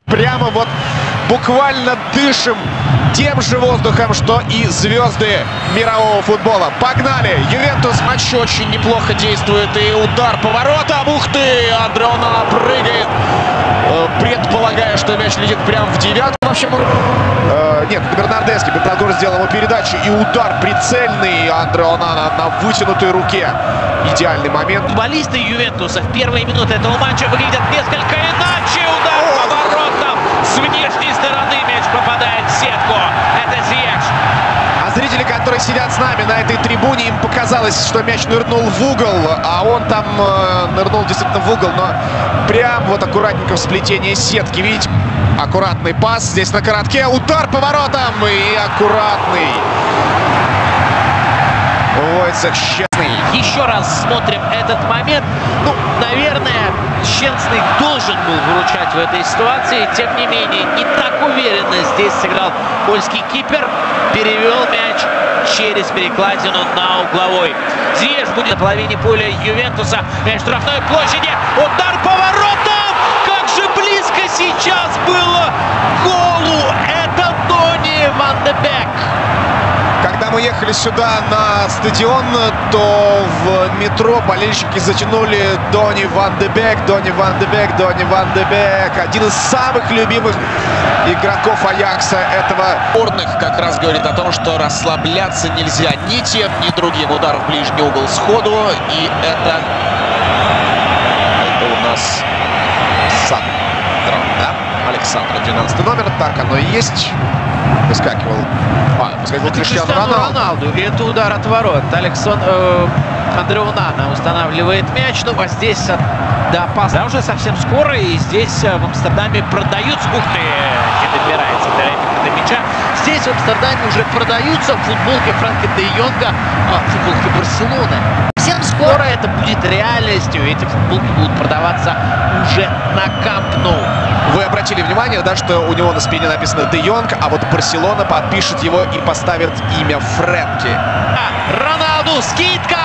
Прямо вот буквально дышим тем же воздухом, что и звезды мирового футбола. Погнали! Ювентус. Матч очень неплохо действует. И удар поворотом. Ух ты! Андре Онана прыгает. Предполагая, что мяч летит прямо в девятку. Вообще, нет, Бернардески. Бентнагор сделал ему передачу. И удар прицельный Андре Онана на вытянутой руке. Идеальный момент. Футболисты Ювентуса в первые минуты этого матча выглядят несколько иначе. Удар поворотом. С внешней стороны мяч попадает в сетку. Это Зиеш. А зрители, которые сидят с нами на этой трибуне, им показалось, что мяч нырнул в угол, а он там нырнул действительно в угол, но прям вот аккуратненько в сплетении сетки. Видите, аккуратный пас здесь на коротке, удар поворотом и аккуратный. Войцех Щесный. Еще раз смотрим этот момент. Ну, наверное, Щесный должен был выручать в этой ситуации. Тем не менее, не так уверенно здесь сыграл польский кипер. Перевел мяч через перекладину на угловой. Зиеш будет на половине поля Ювентуса. Мяч в штрафной площади. Удар поворотом! Как же близко сейчас было к голу! Это Донни Ван де Бек. Когда мы ехали сюда на стадион, то в метро болельщики затянули Донни Ван де Бек, Донни Ван де Бек, Донни Ван де Бек. Один из самых любимых игроков Аякса этого. Орных как раз говорит о том, что расслабляться нельзя ни тем, ни другим. Удар в ближний угол сходу. И это у нас Сандро, да? Александр, 12 номер. Так оно и есть. Выскакивал Криштиану Роналду. И это удар от ворот. Андре Онана устанавливает мяч. Ну, а здесь да, опасно. Да, уже совсем скоро. И здесь в Амстердаме продаются. Ух ты! Не добирается до мяча. Здесь в Амстердаме уже продаются футболки Фрэнка де Йонга, футболки Барселоны. Совсем скоро это будет реальностью. Эти футболки будут продаваться уже на Камп Ноу. Вы обратили внимание, да, что у него на спине написано Де Йонг, а вот Барселона подпишет его и поставит имя Фрэнки. Роналду, скидка!